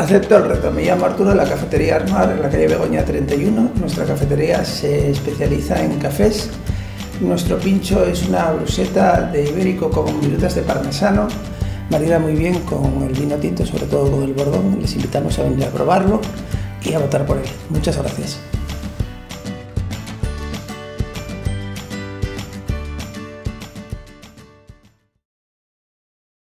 Acepto el reto. Me llamo Arturo, de la cafetería Armar, en la calle Begoña 31. Nuestra cafetería se especializa en cafés. Nuestro pincho es una bruseta de ibérico con virutas de parmesano, marida muy bien con el vino tinto, sobre todo con el Bordón. Les invitamos a venir a probarlo y a votar por él. Muchas gracias.